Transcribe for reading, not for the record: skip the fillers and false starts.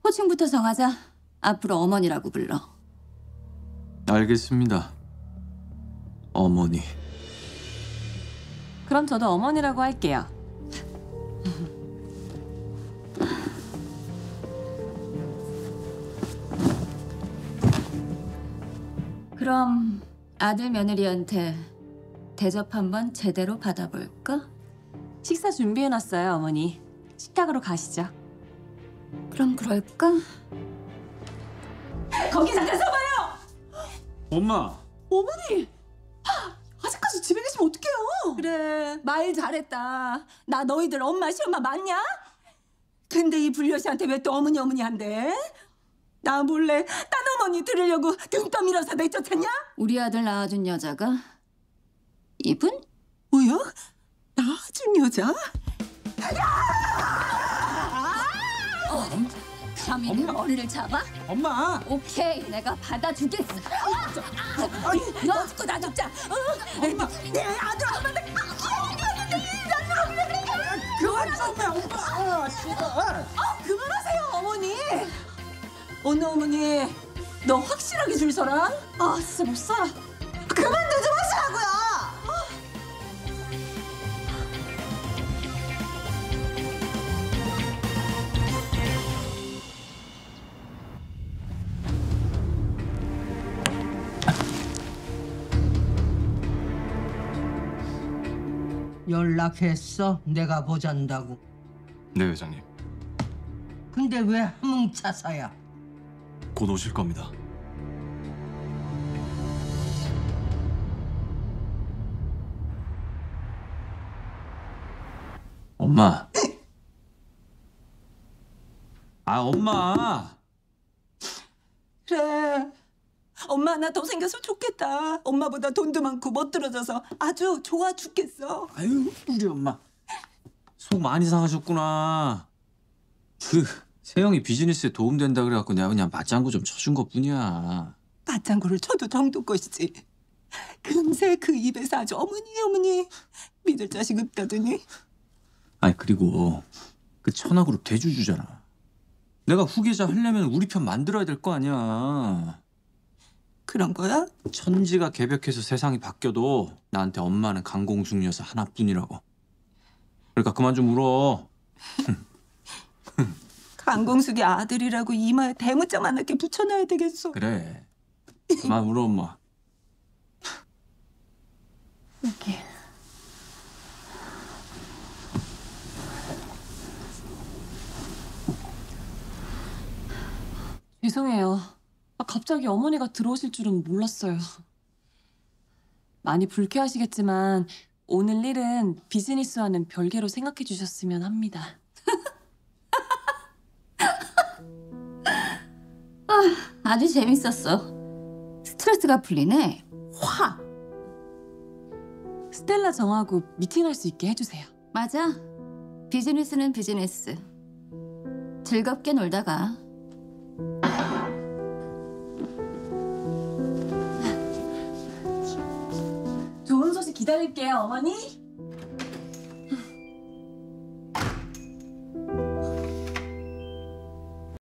호칭부터 정하자. 앞으로 어머니라고 불러. 알겠습니다. 어머니. 그럼 저도 어머니라고 할게요. 그럼 아들 며느리한테 대접 한번 제대로 받아볼까? 식사 준비해놨어요, 어머니. 식탁으로 가시죠. 그럼 그럴까? 거기 잠깐 서봐요! 엄마! 어머니! 아직까지 집에 계시면 어떡해요? 그래, 말 잘했다. 나 너희들 엄마 시엄마 맞냐? 근데 이 불려시한테 왜 또 어머니 어머니 한대? 나 몰래 딴 어머니 들으려고 등 떠밀어서 내쫓았냐? 우리 아들 낳아준 여자가 이분? 뭐야? 낳아준 여자? 감히 내 머리를 잡아? 엄마! 오케이, 내가 받아주겠어. 너 죽고 나 죽자. 내 아들 엄마한테 그만 좀 해, 엄마! 씨발! 그만하세요, 어머니. 어느 어머니, 너 확실하게 줄 서라? 아, 진짜 못 살아. 그만들 좀 하시라고요. 연락했어? 내가 보잔다고. 네, 회장님. 근데 왜 함흥차사야? 곧 오실 겁니다. 엄마. 아, 엄마. 그래. 엄마 하나 더 생겨서 좋겠다. 엄마보다 돈도 많고 멋들어져서 아주 좋아 죽겠어. 아유, 우리 엄마. 속 많이 상하셨구나. 세영이 비즈니스에 도움된다 그래갖고 내가 그냥 맞장구 좀 쳐준 것뿐이야. 맞장구를 쳐도 정도 것이지. 금세 그 입에서 아주 어머니 어머니 믿을 자식 없다더니. 아니, 그리고 그 천하그룹 대주주잖아. 내가 후계자 하려면 우리 편 만들어야 될 거 아니야. 그런 거야? 천지가 개벽해서 세상이 바뀌어도 나한테 엄마는 강공숙 여사 하나뿐이라고. 그러니까 그만 좀 울어. 강공숙의 아들이라고 이마에 대문짝만 하게 붙여놔야 되겠어. 그래. 그만 울어, 엄마. 여기. 죄송해요. 갑자기 어머니가 들어오실 줄은 몰랐어요. 많이 불쾌하시겠지만 오늘 일은 비즈니스와는 별개로 생각해 주셨으면 합니다. 아주 재밌었어. 스트레스가 풀리네. 확. 스텔라 정하고 미팅할 수 있게 해주세요. 맞아. 비즈니스는 비즈니스. 즐겁게 놀다가. 좋은 소식 기다릴게요, 어머니.